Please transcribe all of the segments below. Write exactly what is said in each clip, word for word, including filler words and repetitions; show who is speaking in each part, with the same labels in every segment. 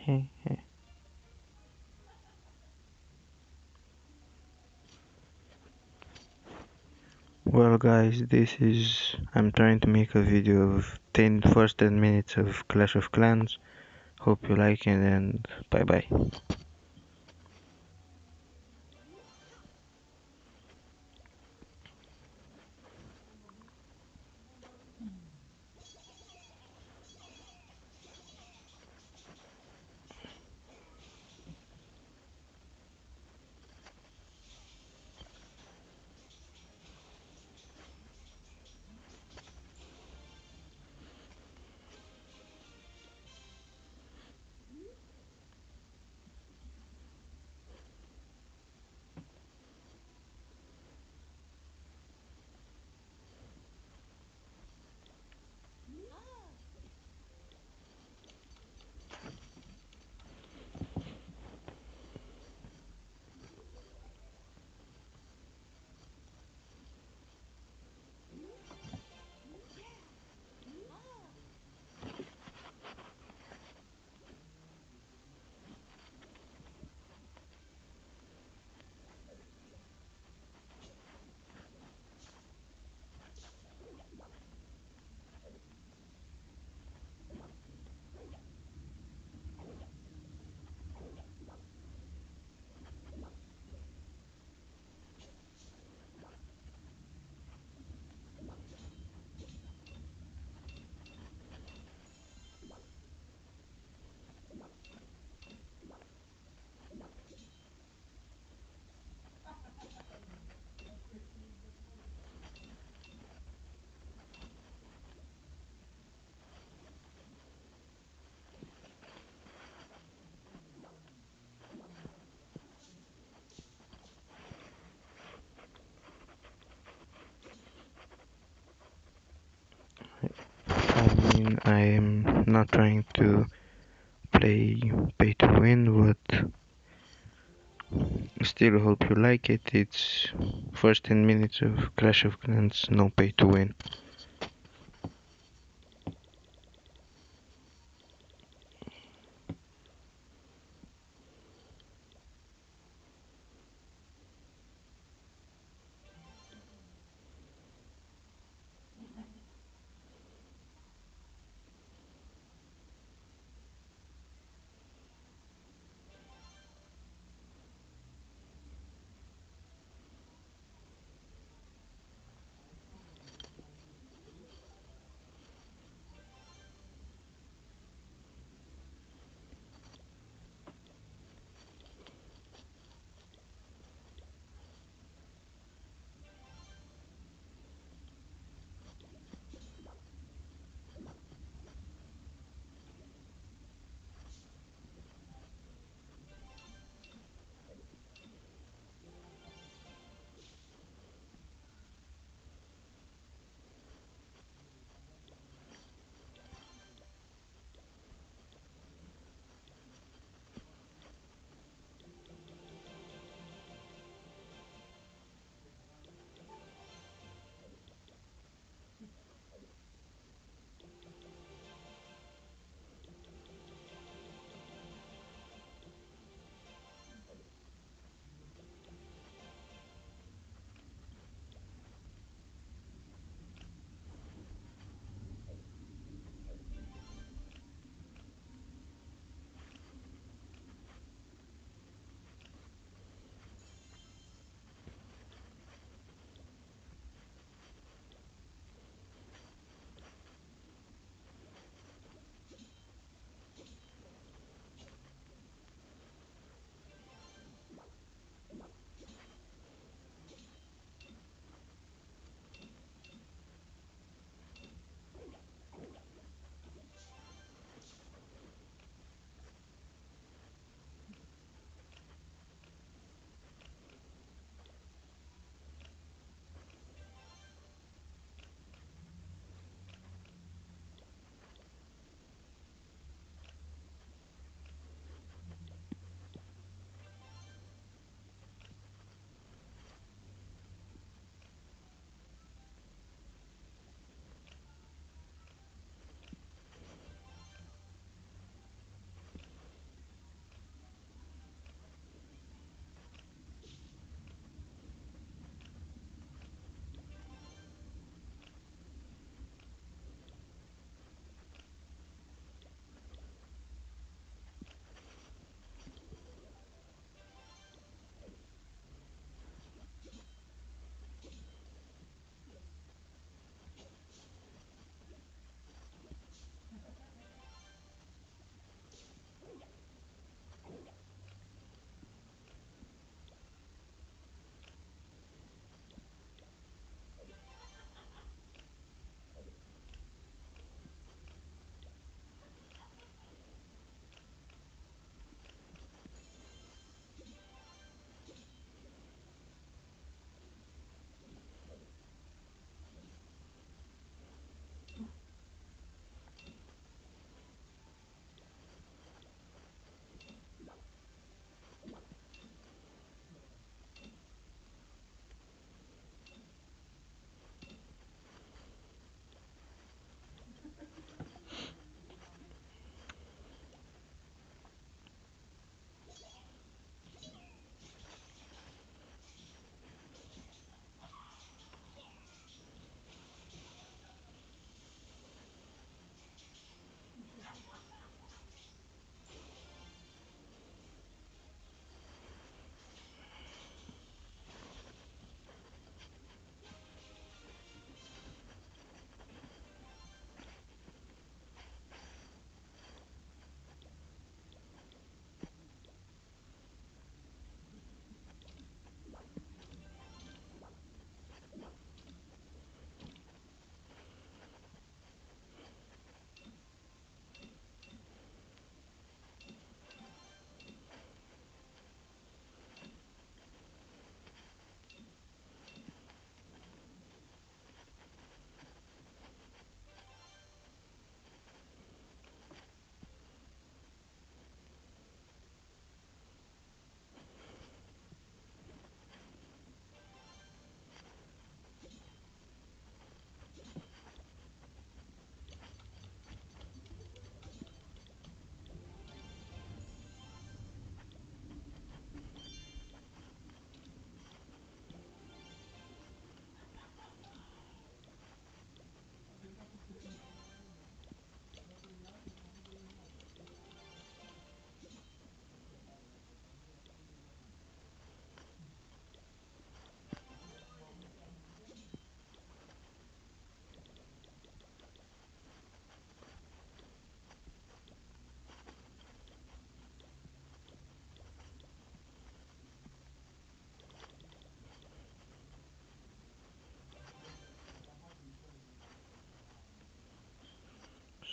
Speaker 1: Well guys, this is I'm trying to make a video of ten first ten minutes of Clash of Clans. Hope you like it and bye bye. I mean, I am not trying to play pay to win, but still hope you like it. It's first ten minutes of Clash of Clans, no pay to win.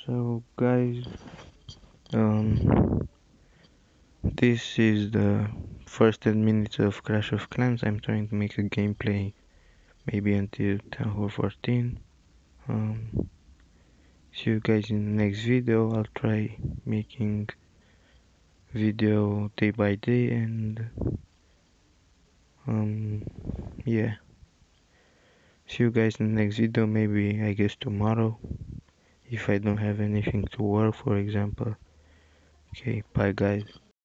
Speaker 1: So guys, um, this is the first ten minutes of Clash of Clans. I'm trying to make a gameplay maybe until ten or fourteen. Um, see you guys in the next video. I'll try making video day by day and um yeah. See you guys in the next video, maybe I guess tomorrow if I don't have anything to work, for example. Okay, bye guys.